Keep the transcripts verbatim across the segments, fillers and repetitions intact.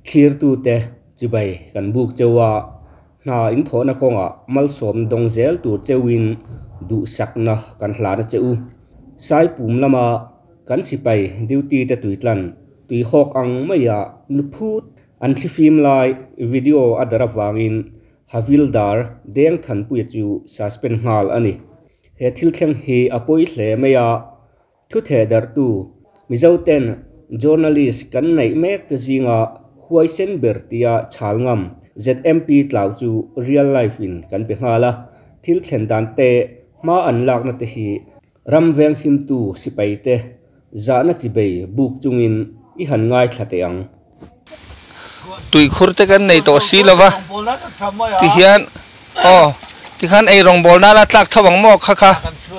clear tu te chibai kan buk chewa na in thona konga mal som dong zel tu chewin du sakna kan hlara cheu sai pum lama kan sipai duty te tuitlan tui hok ang maya nuphut an thi film lai video adara wangin havildar deng than pu chu suspend ngal ani he thil thleng hi apoi hle maya thu the dar tu mizoten journalist kan nei mek te jinga huaisen bertia chalngam zmp tlau chu real life in kan pe hala thil thlen dan te ma an lak na te hi ramveng him tu sipai te zana chibei buk chungin i han ngai thlate ang tui khur te kan nei to si lova ti hian o ti khan ei rong bol na la tlak thawang mo kha kha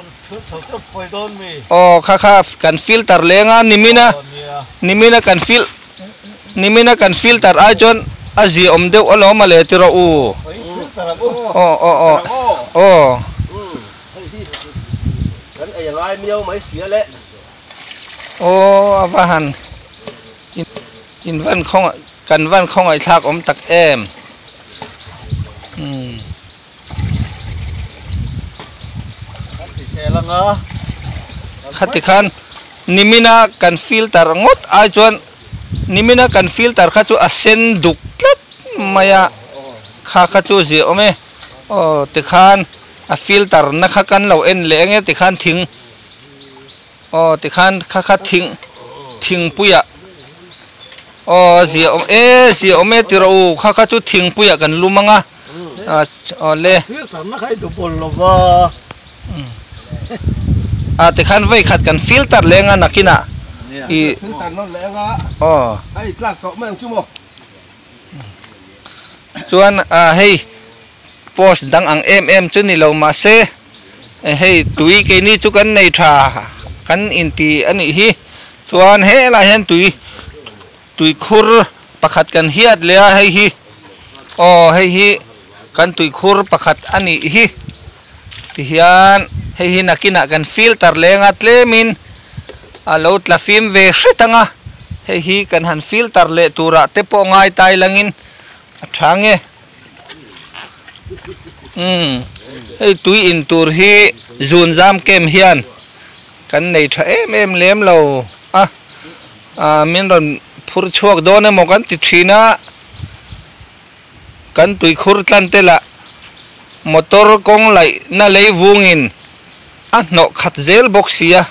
o kha kha kan filter lenga nimina nimina kan fil nimina kan filter a chon azi om deu alo ma le tiro u o o o o kan ei lai miau mai sia le o avahan in in van khong kan van khong ai thak om tak em hm khati khan nimina kan filter ngot a chon nimina kan filter kha chu asen duk tlat maya kha kha chu ji ome o ti khan a filter na kha kan lo en le nge ti khan thing o ti khan kha kha thing thing puya o ji om e ji ome ti ro kha kha chu thing puya kan lumanga o le filter na khai du bol lova a ti khan vai khat kan filter lenga nakina i filter no lenga o ai tlak to mang chu mo chuan a hei post dang ang em em chu ni lo ma se hei tui ke ni chu kan nei tha kan inti ani hi chuan he la hen tui tui khur pakhat kan hiat le a hei hi o hei hi kan tui khur pakhat ani hi ti hian hei hi nakina kan filter lenga tlemin alo tla film ve hretanga hei hi kan han filter le tura te po ngai tai langin athange hm hei tui in tur hi zun jam kem hian kan nei tha em em lem lo a a min ron phur chuak done mo kan ti thina kan tui khur tlan te la motor kong lai na lei wungin a no khat zel boxia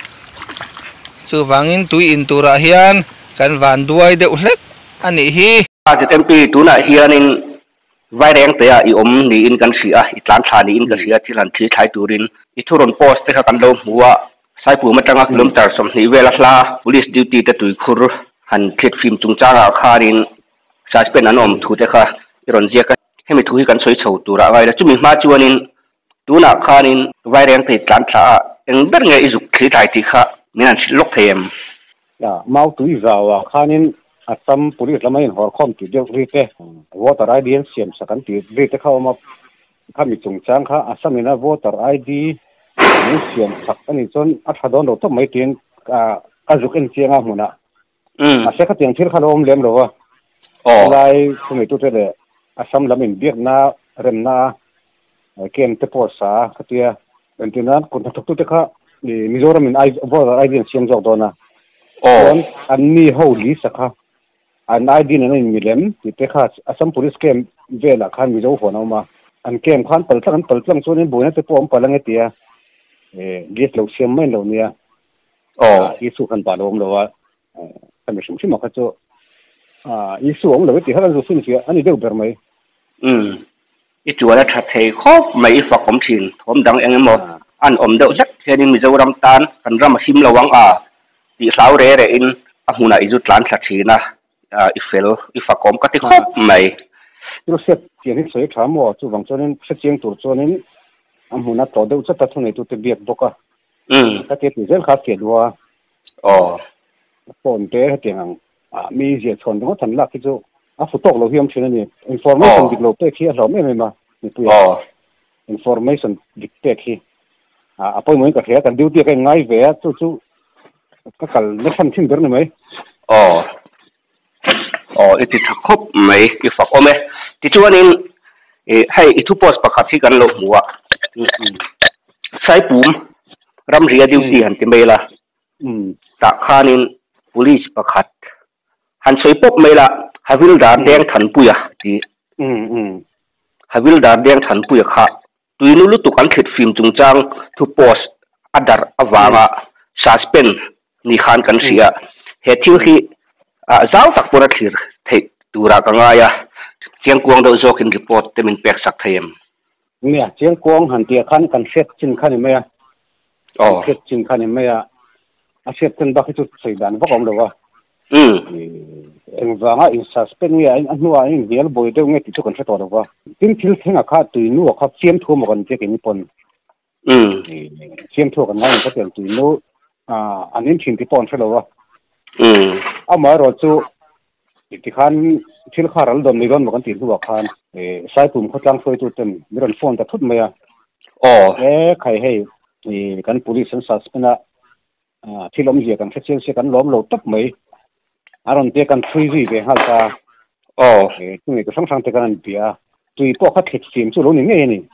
chu wangin tui in tura hian kan van duai de ulek ani hi zmp tuna hianin vai reng te a i om ni in kan sia i tlan tha ni in ka sia thilan thi thai turin i thuron post te kha kan lo muwa sai pu matanga kilometer som ni vela hla police duty te tui khur han thlet film chung changa kharin suspend anom thu te kha iron zia ka hemi thu hi kan soi chho tura vai la chumi ma chuanin tuna khanin vai reng te tlan tha eng ber nge izuk thi thai ti kha minan lok them ya mau tui zawa khanin asam puri lamain hor khom ti deu ri te voter id siam sakan ti ri te khaw ma khami chung chang kha asam ina voter id ni siam sak ani chon a thadon ro to mai tin a azuk en chianga huna um a se kha tiang thir khalom lem lo wa o lai khumi tu te le asam lamin biak na rem na ken te por sa khatia entina kun thak tu te kha ni mizoram in ai voter id siam jok dona o an ni holy sakha an id na in milem ti te kha asam police kem vela khan mi zo phone ma an kem khan pal tlang pal tlang chuan boina te pom palang etia e get lo siam mai lo nia o isu kan palom lo wa kami shim shim kha cho a isu om lo ti halan zo sin sia ani deu ber mai um i chuala tha thei khop mai fa kom thin thom dang engemaw an om deuh zat hianin mizoram tan kan ram him lawang a ti hlau re re in a hmuna izu tlan thla thina i fel i fa kom ka ti khop mai ro set tiang hi soi thamo chu wang chonin se chiang tur chonin am huna to deuh cha ta thune tu te biak boka um ka te ti zel kha ke lua o phone te tiang a mi je chon dong than la ki chu a futok lo hiam thina ni information dik lo pe khi a lo me me ma ni pu o information dik pe khi a apoi moi ka thea kan duty ka ngai ve chu chu ka kal na san thin ber ni mai o oh iti thakop mai ki fak ome ti chuanin e hei ithu post pakhat hi kan lo hmuwa sai pum ram ria duty han ti mela ta khanin police pakhat han soi pop mela havildar deng than puya ti havildar deng than puya kha tuinu lu tu kan thit film chungchang thu post adar awanga suspend ni khan kan sia he thiu hi a zau tak pura thlir thei tura ka nga ya chiang kuang do zokin report temin pek sak thayem nia chiang kuang han tia khan kan set chin khan me ya oh set chin khan me ya a set ten ba chu sei dan ba kom lo wa um en wanga in suspend nia an nuwa in vial boy de nge ti chu kan seto lo wa tin thil thenga kha tuinu kha chiam thu mo kan che ke ni pon um chiam thu kan ngai ka tel tuinu a anin thin ti pon thelo wa um ama ro chu ti khan thil kharal dom ni ron mo kan ti huwa khan e sai pum kho tlang foi tu tem miron phone ta thut me ya oh e khai hei ni kan police an suspend a thilom je kan thachel se kan lom lo tap mai aron te kan three ji ve hal ta oh e tu ni ko sang sang te kan pia tui po kha thik sim chu lo ni nge ni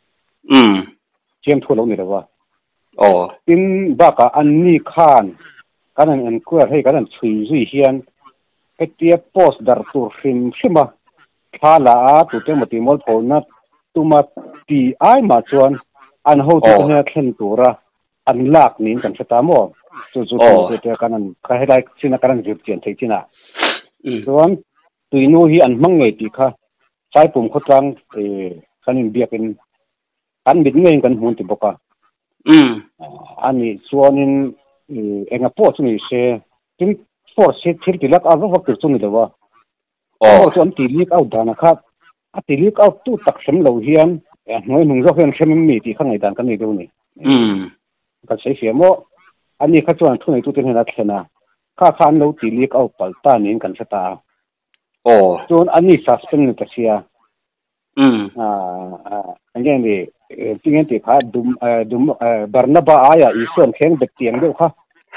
um chem thu lo ni wa oh tin ba ka an ni khan kan an an ku hei kan an three ji hian cái tia post dar tur sim sima thala tu te mati mol phona tuma ti ai ma chuan an ho tu ne thlen tura an lak nin kan chata mo chu chu tu te kan an ka helai china kan jip chen thei china chuan tuinu hi an mang ngai ti kha sai pum khotang e kanin biakin an mit ngai kan hun ti boka um ani chuanin enga po chu ni se tin for se thil tilak a vak tu chungi lewa oh so an tilik out dana kha a tilik out tu tak sem lo hian e noi nung zo hian sem mi ti khangai dan kan ni do ni um ka sei hiamo ani kha chuan thunai tu ten na thena kha khan lo tilik out pal ta nin kan chata oh chuan ani suspend ni ta sia um a angen ni tingen ti kha dum dum barnaba aya ison kheng bet tiang do kha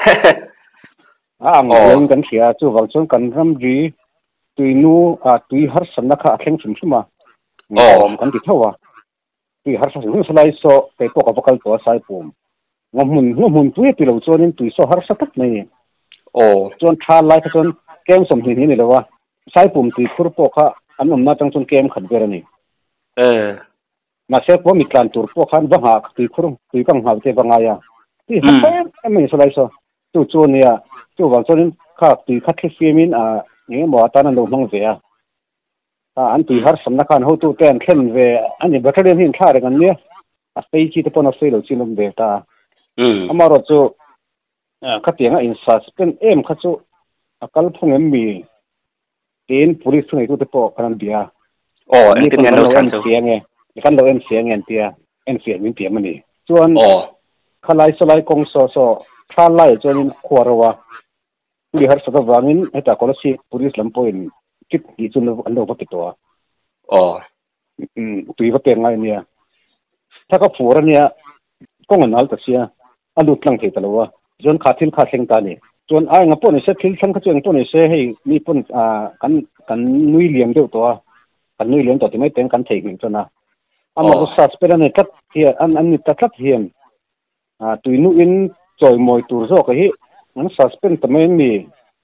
ang ngeng kan sia chu wang chon kan ram ri tuinu a tui har sanna kha akheng chum chuma ngom kan ti thawa tui har sa su salai so ke to ka bakal to sai pum ngamun ngamun tui ti lo chonin tui so har sa tak nei oh chon tha lai ka chon kem som ni ni lewa sai pum ti khur po kha anum na tang chon kem khat berani eh ma se po mi tlan tur po khan ba ha ti khur ti kang ha te banga ya ti ha em ni salai so tu chonia chu wang chonin kha ti khat ke fimin a nge mo ta nan lo hmang ve a ta an ti har samna khan ho tu ten khen ve ani battalion hin thare kan ne a sei chi te pon a sei lo chin lom ve ta um amaro chu kha tianga in suspend em kha chu akal phung em mi ten police nei tu te po kan bia oh ni en tin no kan san siang e kan lo en siang en tia en fian min tia mani chuan oh khalai solai kong so so thalai chonin khwarwa puli har saka wangin eta kolasi police lampoin kit gi chun an lo ba to oh um tui ba pe ngai nia thaka phura nia kong anal ta sia alu tlang thei talawa jon khathil kha thleng ta ni chon ai nga pon se thil thang kha cheng pon se hei ni pon a kan kan nui liam deu to kan nui liam to ti mai teng kan thei ngi chona ama ko suspend ne tat hi an an ni tat tat hiam a tuinu in choi moi tur zo ka hi an suspend ta mai mi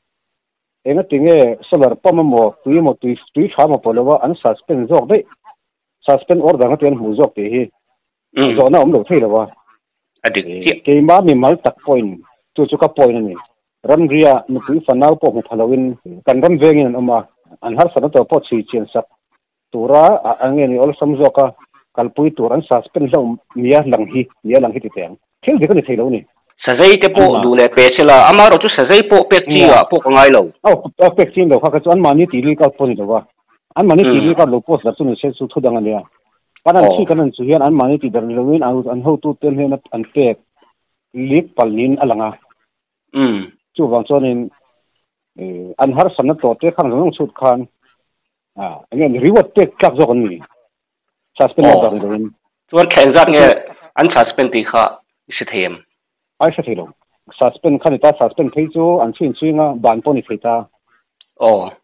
enga tinge solar pama mo tui mo tui tui kha mo polowa an suspend zo dei suspend order nga ten hu zo te hi zo na om lo thei lawa adik ke ma mi mal tak point chu chu ka point ni ram ria nu tui fanau po mo thalawin kan ram vengin ama an har sana to po chi chen sak tura angeni ol samzo ka kalpui turan suspend lo mia lang hi mia lang hi ti teng thil de ka ni thei lo ni sajai te po du le pesela amaro chu sajai po pek chi a po ngai lo oh pek chi lo kha ka chuan mani ti li ka poni lo wa an mani ti li ka lo post la chu ni se su thu dang ania kanan chi kanan chu hian an mani ti dar lowin an ho tu ten hen an pek lik palnin alanga um chu wang chonin an har sanna to te khang rong chut khan a again reward te klak zo kan ni suspend dar lowin chuan khen zat nge an suspend ti kha isi them ai sa thelo suspend khan ta suspend thei chu an chin chinga ban poni theita oh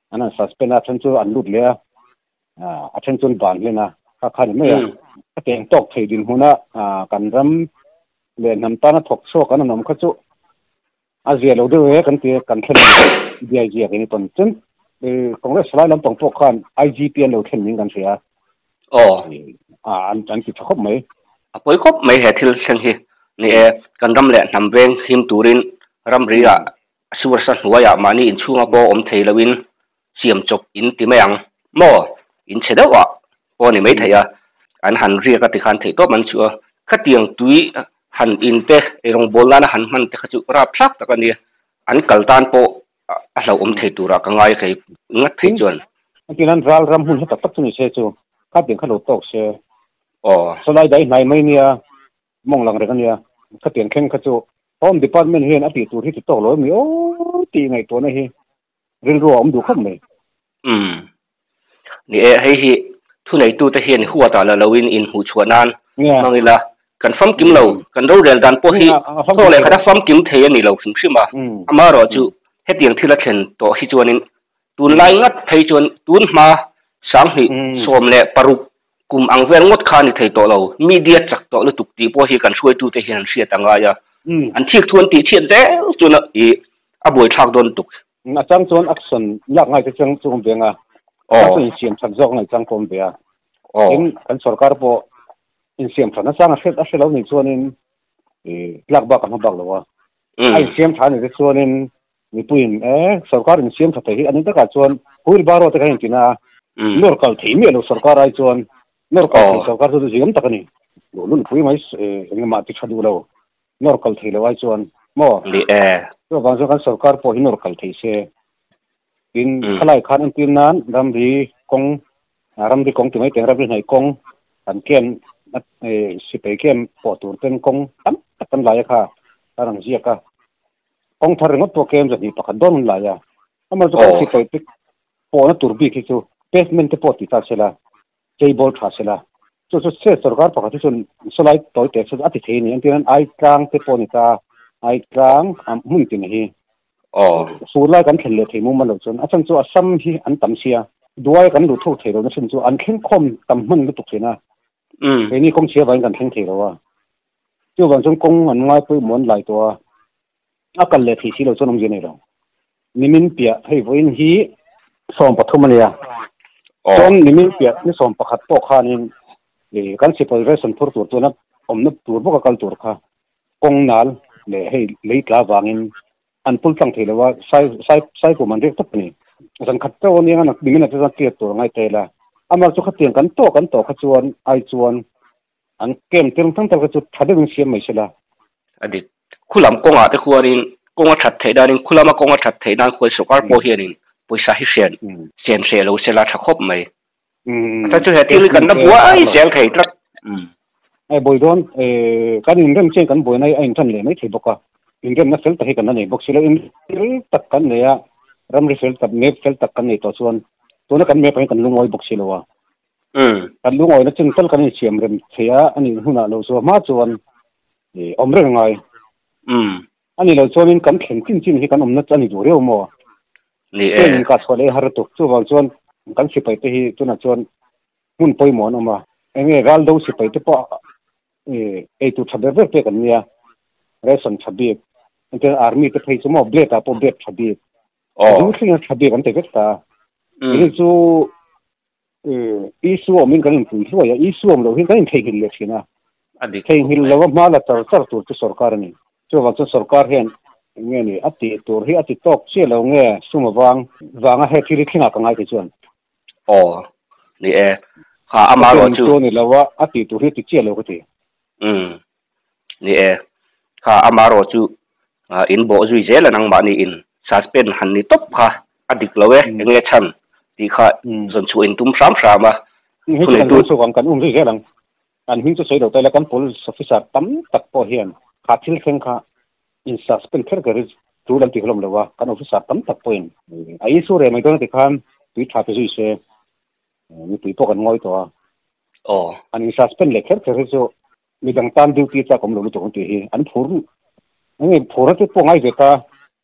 อันนั้น suspend อาฉันจูอันลุดเลยอ่าอาฉันจูบานเลยนะข้าขันไม่อ่ะถ้าเตียงตกที่ดินหัวน่ะอ่ากันรำเรียนน้ำตาลถกโซกันน้ำข้าจูอาเจียเราด้วยกันเตียกันเท่าเดียเจียกันนี่ตอนจนเออคงได้สลายลำตองพวกขัน ไอ จี พี เอ็น เราเท่านี้กันเสียอ๋ออ่าอันอันที่ชอบไหมอ่ะปอยครบไม่เหตุที่เช่นที่นี่เอกันรำเละนำเวงหิมตูรินรำเรียสุวรรณหัวยามานี่อินช่วงบ่อมเทลวินเสียมจบอินติไม่ยังโมอินเสด็จว่าพอนี่ไม่เทียอันหันเรียกติขันเทตัวมันชัวขัดเตียงตุยหันอินเตไอรงโบราณหันมันเตขจุราพลักตะกันเนี่ยอันกัลตันโปอาเราอมเทตุระกังไงใครงัดที่จวนอันที่นั้นรัลรำหุ่นให้ตัดตัดตัวนี้เชื่อจูขัดเตียงขัดโลตกเชื่ออ๋อสลายได้ไหนไม่เนี่ยมองหลังเรื่องนี้ขัดเตียงแข่งขัดจูพร้อมดีพาร์ตเมนต์เห็นอดีตตัวที่ติดต่อเลยมีโอ้ตีไงตัวนี้เรื่องรวมดูขึ้นเลยอืมนี่เอ้ให้ฮีทุนไอตัวที่เห็นหัวตาละลวินอินหูชวนนั้นมองนี่ละกันฟังกิมเรากันรู้เรื่องการพวกฮีโซ่เลยคณะฟังกิมเทียนี่เราถึงใช่ไหมอามารอจูเฮ็ดอย่างที่ละเช่นตัวฮิจวนินตุนไล่งัดไทยจวนตุนมาสังหิสวมเล่ปรุกุมอังเวงงดขานี่ไทยตัวเรามีเดียจักตัวละตุกตีพวกฮีกันช่วยตัวที่เห็นเสียต่างกันอันที่ทวนตีเทียนเด้จวนอีอาบุยทักโดนตุกอาจารย์จวนอักษรยากง่ายที่จังจงเบียงอ่ะอ๋ออินเสียมทักจอกในจังคมเบียอ๋อเห็นกันสกัดพออินเสียมทักนั่นสร้างอาชีพอาชีพเราในส่วนนี้เอ่อหลักบักกันบักเลยวะไอเสียมทักในส่วนนี้มีปุ่นเอ๊ะสกัดอินเสียมทักที่อันนี้ตั้งแต่ส่วนผู้ริบาร์ว่าตั้งแต่ที่น่ะนอร์กัลที่มีเราสกัดไอส่วนนอร์กัลที่สกัดตัวที่ยังตั้งนี่ดูลุ่นผู้ไม่เอ่อยังมาติดขัดดูเรานอร์กัลที่เราไอส่วนมั่วลีเอก็บางส่วนกันสกัดพอหินนอร์กัลที่เช่อินขลายขันอินตินนั้นรำดีกงรำดีกงที่ไม่แต่งรำดีไหนกงอันเกี่ยนเอ่อสิไปเกี่ยนปอดตัวเป็นกงตั้มตั้มหลายค่ะตั้งเสียค่ะกงทารงตัวเกมจะดีปะกันโดนหลายอ่ะถ้ามันจะสิไปปอดตัวบีที่สุดเพสเมนต์ปอดที่ตาเสละเจย์บอลท่าเสละสุดสุดเสียสกัดปะกันที่สุดสลายตัวเตะสุดอาทิตย์นี้อันที่นั้นไอกลางที่ปอดนี่ตาไอกลางมุ่งที่นี่อ๋อสูไล่กันเห็นเลยที่มุมมันเราจนอาจารย์จูอาซ้ำที่อันต่ำเสียด้วยกันดูทุกเทเราเนี่ยฉันจูอันเข้มข้นต่ำมันก็ตุกเสียนะอืมไอ้นี่คงเชียร์ไปกันเข้มเทเราว่าจูบางช่วงกงอันง่ายไปหมุนหลายตัวอากันเลยที่ที่เราจนน้องเจนี่เรานิมินเปียให้วันที่สองปฐมเนี่ยจนนิมินเปียนี่สองประคัดโตขานี่เอ่อกันสิไปเรสันพูดตัวตัวนั้นผมนึกตัวพวกกันตัวค่ะกงนัลเลยให้เลยกล้าวางอินอันพูดตั้งทีเลยว่าใช้ใช้ใช้ผมมันเรียกทุกนี่สังกัดเจ้าเนี่ยนะดิ้งเนี่ยจะเตียตัวไงเตละอามาจุกเตียงกันโตกันโตขจวนไอจวนอันเกมเต็มทั้งตัวขจุดทัดดึงเสียไม่ใช่ละอดีตคุณลำกงอาแต่ควรินกงอาทัดเทดานินคุณลำมากงอาทัดเทดานคุยสุการโปเฮียนินปุยสาหิเสียนเสียนเสียเราเสียละทักคบไหมถ้าจะเหตุที่กันนับว่าไอเสียงเทตักไอ้บอยโดนเอ่อการเรื่องเช่นกันบอยในไอ้ท่านเลยไม่ถือบอกว่าอินเดียนักเซลต์ที่กันนั่นเองบอกสิแล้วอินตักกันเนี่ยรำริเซลต์กับเมฟเซลต์ตักกันเนี่ยตัวส่วนตัวนั้นกันเมฟให้กันลุงอ้อยบอกสิแล้วว่าอืมกันลุงอ้อยนั่นจึงเซลต์กันเนี่ยเฉียมเริ่มเสียอันนี้หุ่นเราส่วนมาส่วนเอ่ออมเรื่องไงอืมอันนี้เราส่วนนี้กันแข็งจริงๆที่กันอมนั่นอันนี้ดูเรียวมั้งนี่เองกัดส่วนเลยหารุตุส่วนบางส่วนกันสิไปที่ตัวนั้นส่วนหุ่นปอยหมอนออกมาไอ้เนี่ยรัลดูสิไปที่ปะเอ่อไอ้ตัวทับเบิลเพื่อกันเนี่ยเรสันทับเบิลอันที่อาร์มีที่ไปสมอเบลต์อะพอเบลต์ทับเบิลอ๋อรู้สึกว่าทับเบิลกันแต่ก็ตานี่จู่เอ่ออีส่วนมันกันเป็นผู้ว่าอีส่วนเราเห็นกันเที่ยวเลยสินะอดีตเที่ยวเราว่ามาแล้วแต่แต่ตัวที่สรการนี่จู่ว่าที่สรการเห็นเงี้ยนี่อติตัวที่อติตกเชื่อเราเงี้ยสมมติวางวางให้ที่ที่หนักกันไงที่ส่วนอ๋อนี่เอข้าอามาเราจู่ตัวนี่เราว่าอติตัวที่ติดเชื่อเราก็ทีอืมนี่เอข้าอามาเราจู่อ่าอินโบจุยเจแล้วนังมานี่อินซัสเป็นหันนี่ตบค่ะอดีตเราเว้ยยังไงฉันที่ข้าส่วนช่วยอินตุ้มสามสามมาทุเรศตัวส่วนกันอุ้มจุยเจลังอันหิ้งจะใช้ดอกแต่ละกันพลสฟิสร์ตั้มตักพอเฮียนขาดที่เข่งข้าอินซัสเป็นแค่กระดิ่งดูดันที่ขลุ่มเลยว่ากันออฟฟิศตั้มตักพอเองไอ้สุเรไม่ต้องติดข้ามตุยชาติจุยเจมีตุยพวกกันง่อยตัวอ๋ออันอินซัสเป็นเล็กแค่กระดิ่งมีดังตันดิวตีจากผมรู้ตัวคนที่อันพูดนี่พูดที่พวกไอ้เจ้า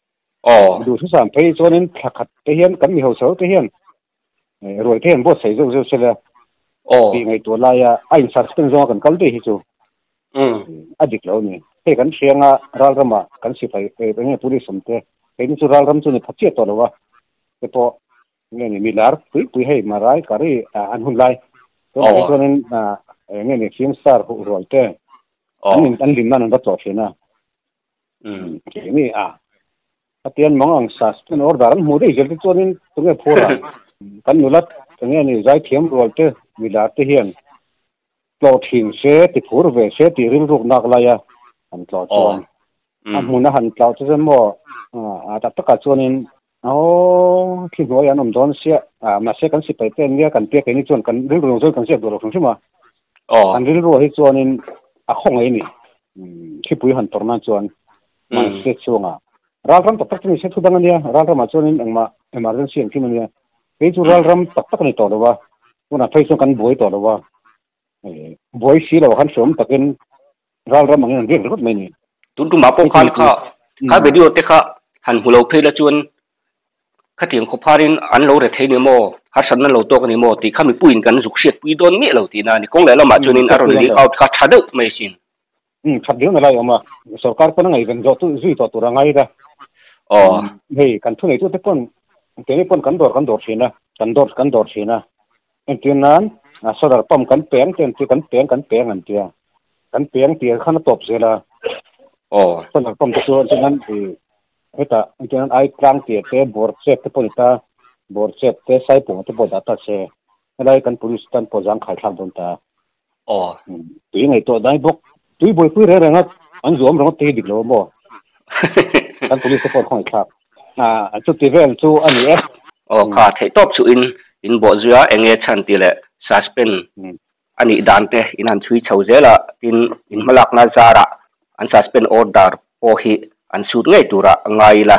Ồ. Đủ thứ sản phê cho nên thật thật thế hiền cắn mì hậu xấu thế hiền. Rồi thế hiền bố xảy dâu dâu xe là. Ồ. Vì ngày tuổi lại anh sát tên do cần cắn đi hết chú. Ừ. À dịch lâu nè. Thế cắn xe ngà rào râm à cắn xì phải cái này bố đi sống thế. Cái này chú rào râm chú này thật chết tổ đâu à. Cái bộ nghe này mì lár quý quý hay mà rái cả đi anh hôn lại. Cho nên nghe này phim star hộ rồi thế. Anh anh linh năng nó tốt thế nào. Ừ. Cái này à. Atian mong ang sas ten order mo de jel to nin tunge phora kan nulat tunge ni zai thiam rol te mila te hian to thing se ti phur ve se ti rim ruk nak la ya an to chon am huna han tlaw che mo a ta taka chonin o khi ho yan om don sia a ma se kan si pai ten nia kan pe ke ni chon kan rim ru zo kan se do ro thum ma o an rim ru hi chonin a khong ai ni khi pui han torna chon ma se chunga Ralram tak tak ni se thudang ania ralram achonin engma emergency ang kimania pe chu ralram tak tak ni to dawa una thaiso kan boi to dawa boi si lo kan som takin ralram ang ang rir rut mai ni tun tu ma po khan kha ka video te kha han hulo phela chuan khating kho pharin an lo re theini mo har san na lo to kan ni mo ti khami puin kan zuk siat pui don mi lo ti na ni kong le lama chunin aron li out kha thadu mai sin um thadeu na lai ama sarkar pon ngai gan jo tu zui to tu rangai da Ồ, hey, kan thu này tu te pon, te pon kan dor kan dor sina, kan dor kan dor sina. En tin nan, a sodar pom kan peng, ten ti kan peng kan peng an tia. Kan peng ti khan top zela. ồ, sodar pom tu tu nan ti heta, en tin nan ai klang ti te bor set te ponita, bor set te sai pon te bod data se. Lai kan police tan po jang khai thang don ta. ồ. Ti ngai to dai bok, tui boy pui re rengat, an zom rong te dik lo mo. Kan police support khoi khap à chu ti vel chu ani e o kha thei top chu in in bo zia enge chan ti le suspend ani dan te in an chui chho zela tin in malak na zara an suspend order po hi an shoot ngai tura ngai la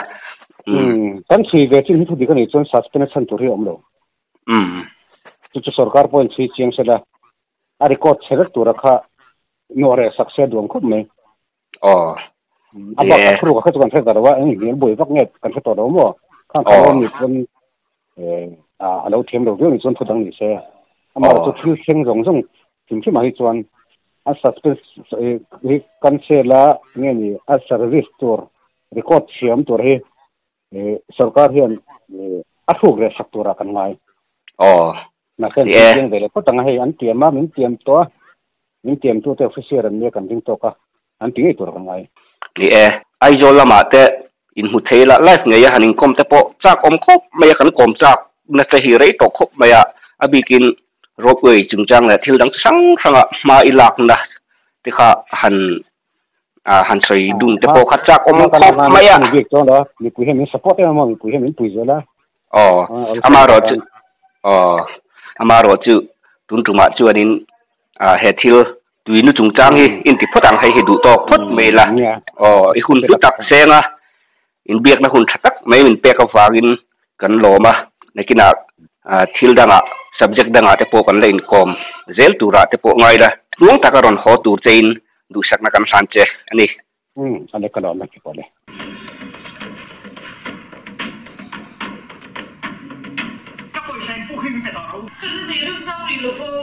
um kan si ve chin thu di kan chon suspension tu ri om lo um chu chu sarkar point si chiang sela a record cherak tura kha no re success dom khop me o apa kru ka chu kan thar darwa ang ni boi vak nge kan thar to mo khang khang ni kon eh a lo them lo ni chon thudang ni se ama chu thu seng rong rong chim chi mai chuan a suspect e kan se la nge ni a service tour record siam tur he e sarkar hian a thuk re sak tura kan ngai o na kan chiang de le ko tang he an tiam ma min tiam to min tiam tu te officer an me kan ding to ka an ti tur kan ngai li e ai zo lama te in hu thela life nge ya hanin kom te po chak om khop mai kan kom chak na te hi rei to khop maya abikin roadway chungchang la thil dang sang sanga ma ilak na ti kha han a han sei dun te po kha chak om khop maya ni to da ni ku he min support ma mi ku he min pui zola o amaro chu o amaro chu tun tu ma chu anin a he thil tui nu chung chang hi in ti photang hai hi du to phot me la o i hun tu tak senga in biak na hun thatak mai min pe ka wagin kan loma nekina thil danga subject danga te po kan lein kom zel tura te po ngai da rung takaron ho tur chein du sak na kan sanche ani um ane kala na ki pole các bộ sen phụ huynh phải tỏ cái gì đừng sao đi lo phô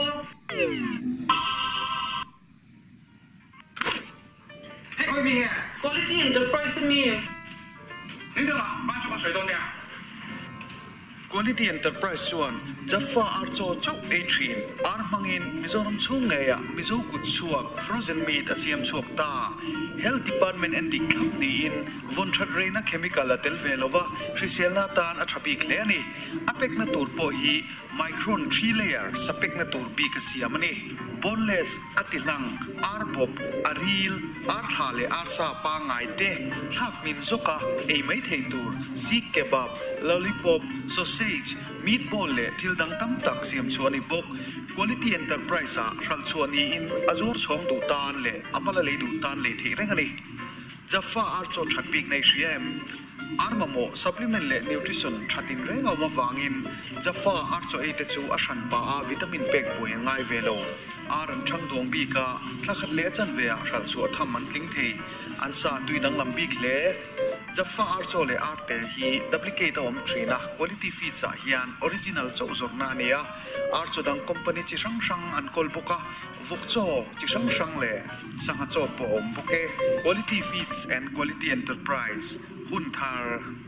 hey ôi mình à quality enterprise mình你怎么帮助我水东的 Quality Enterprise chuan Jaffa Archo Chok Atrin Ar Mangin Mizoram Chungaya Mizo Kutsuak Frozen Meat Asiam Chuak Ta Health Department and the Company in Von Tradraina Chemical Atel Velova Hriselna Tan Atrapi Kleni Apek na Turpo hi Micron three layer Sapek na Turbi Kasiamani Boneless Atilang Arbop Aril Arthale Arsa Pangai Te Thak Min Zoka Ei Mai Theitur Sik Kebab Lollipop Sausage Meatball le Thildang Tam Tak Siam Chuani Bok Quality Enterprise a Ral Chuani in Azor Chong Du Tan le Amala Le Du Tan le Thei Rengani Jaffa Archo Thatpik Nei Shriem Armamo Supplement le Nutrition Thatin Renga Ma Wangin Jaffa Archo Ate Chu Ashan Pa a Vitamin Pack Pui Ngai Velo ar an thang dong bi ka thakhat le chan ve a hral chu tham man tling thei an sa tui dang lam bi khle Jaffa ar cho le ar te hi duplicate om trina quality feeds a hian original cho zorna nia ar cho dang company chi sang sang an kol boka vok cho chi sang sang le sang cho po om boke quality feeds and quality enterprise hun thar